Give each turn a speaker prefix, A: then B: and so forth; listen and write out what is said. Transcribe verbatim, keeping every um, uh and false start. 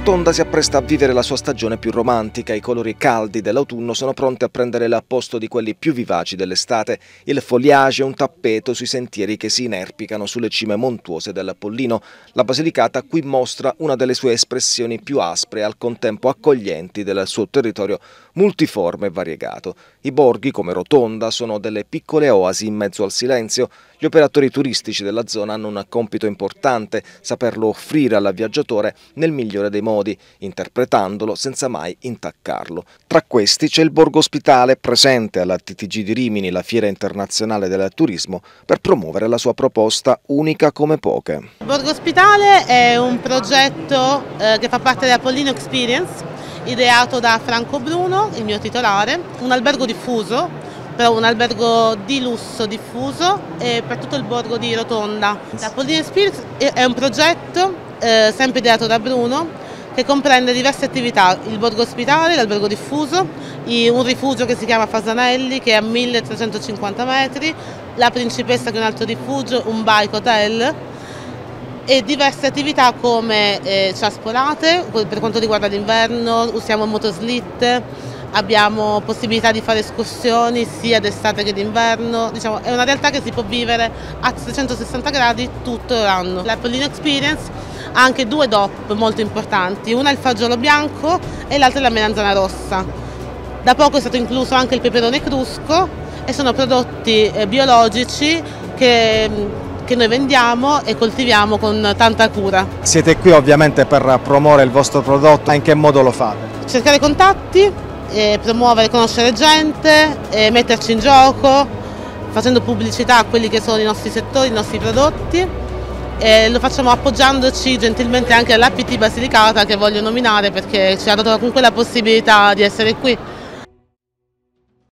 A: Rotonda si appresta a vivere la sua stagione più romantica. I colori caldi dell'autunno sono pronti a prendere il posto di quelli più vivaci dell'estate. Il foliage è un tappeto sui sentieri che si inerpicano sulle cime montuose del Pollino. La Basilicata qui mostra una delle sue espressioni più aspre e al contempo accoglienti del suo territorio multiforme e variegato. I borghi, come Rotonda, sono delle piccole oasi in mezzo al silenzio. Gli operatori turistici della zona hanno un compito importante: saperlo offrire al viaggiatore nel migliore dei modi, interpretandolo senza mai intaccarlo. Tra questi c'è il Borgo Ospitale, presente alla T T G di Rimini, la Fiera Internazionale del Turismo, per promuovere la sua proposta unica come poche.
B: Il Borgo Ospitale è un progetto eh, che fa parte della Pollino Experience, ideato da Franco Bruno, il mio titolare, un albergo diffuso, però un albergo di lusso diffuso eh, per tutto il borgo di Rotonda. La Pollino Experience è un progetto eh, sempre ideato da Bruno, che comprende diverse attività: il borgo ospitale, l'albergo diffuso, un rifugio che si chiama Fasanelli che è a milletrecentocinquanta metri, la Principessa che è un altro rifugio, un bike hotel e diverse attività come eh, ciaspolate per quanto riguarda l'inverno, usiamo motoslitte, abbiamo possibilità di fare escursioni sia d'estate che d'inverno. Diciamo, è una realtà che si può vivere a trecentosessanta gradi tutto l'anno. La Pollino Experience ha anche due D O P molto importanti, una è il fagiolo bianco e l'altra è la melanzana rossa. Da poco è stato incluso anche il peperone crusco e sono prodotti eh, biologici che, che noi vendiamo e coltiviamo con tanta cura.
C: Siete qui ovviamente per promuovere il vostro prodotto, in che modo lo fate?
B: Cercare contatti, eh, promuovere, conoscere gente, eh, metterci in gioco, facendo pubblicità a quelli che sono i nostri settori, i nostri prodotti. E lo facciamo appoggiandoci gentilmente anche all'A P T Basilicata, che voglio nominare perché ci ha dato comunque la possibilità di essere qui.